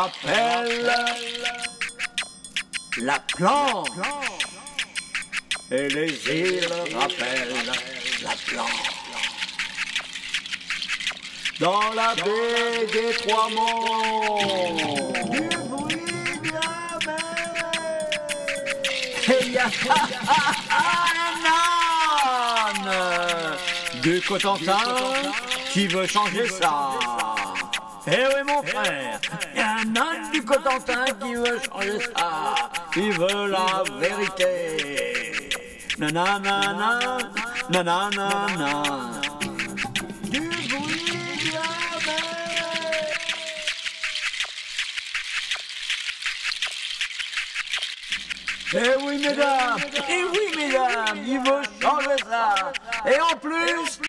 rappelle la planche. Et les îles rappellent la planche. Dans la baie des Trois Monts, du bruit bien mêlé. Et il y a un âne du Cotentin qui veut changer ça. Eh oui mon frère, il y a un âne du Cotentin qui veut changer ça. Il veut la vérité. Nanana, nanana. Du bruit bien mêlé. Eh oui mesdames, il veut changer ça. Et en plus,